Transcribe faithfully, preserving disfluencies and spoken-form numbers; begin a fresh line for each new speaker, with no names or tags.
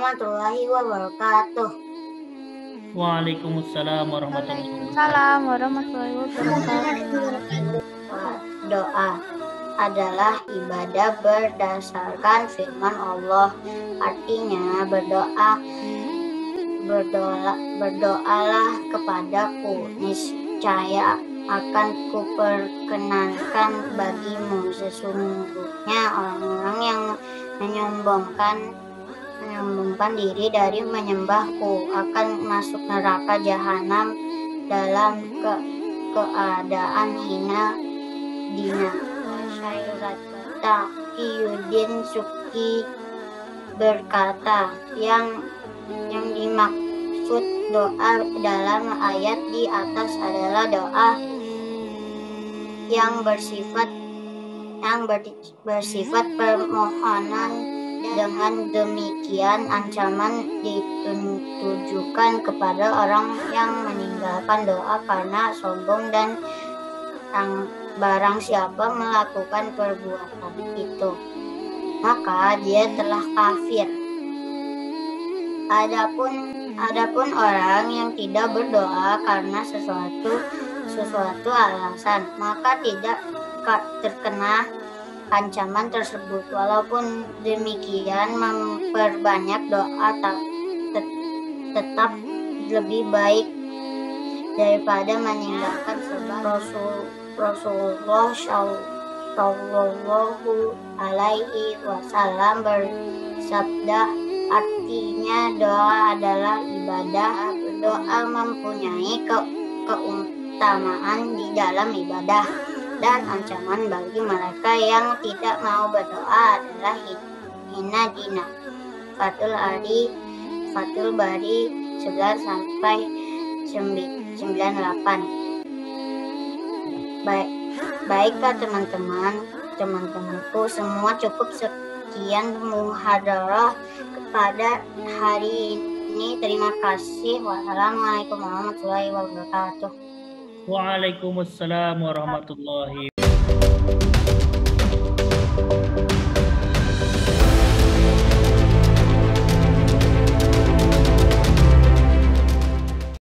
warahmatullahi wabarakatuh.
Waalaikumsalam warahmatullahi wabarakatuh.
Salam warahmatullahi wabarakatuh.
Doa adalah ibadah berdasarkan firman Allah. Artinya berdoa berdoa berdoalah kepadaku, niscaya akan kuperkenankan bagimu. Sesungguhnya orang-orang yang menyombongkan menyombongkan diri dari menyembahku akan masuk neraka jahanam dalam ke keadaan hina dina. Syairat Taqiyuddin Subki berkata, yang yang dimaksud doa dalam ayat di atas adalah doa yang bersifat yang bersifat permohonan. Dengan demikian ancaman ditujukan kepada orang yang meninggalkan doa karena sombong dan barang siapa melakukan perbuatan itu, maka dia telah kafir. Adapun adapun orang yang tidak berdoa karena sesuatu sesuatu alasan, maka tidak terkena ancaman tersebut. Walaupun demikian, memperbanyak doa tetap lebih baik daripada meninggalkan sebab Rasul Rasulullah Shallallahu Alaihi Wasallam bersabda, artinya doa adalah ibadah. Doa mempunyai ke keutamaan di dalam ibadah, dan ancaman bagi mereka yang tidak mau berdoa adalah hina dina. Fathul Bari Fathul Bari sebelas sampai sembilan puluh delapan. Baik, baiklah teman-teman, teman-temanku semua, cukup sekian muhadarah pada hari ini. Terima kasih. Wassalamualaikum warahmatullahi wabarakatuh.
Waalaikumsalam warahmatullahi wabarakatuh.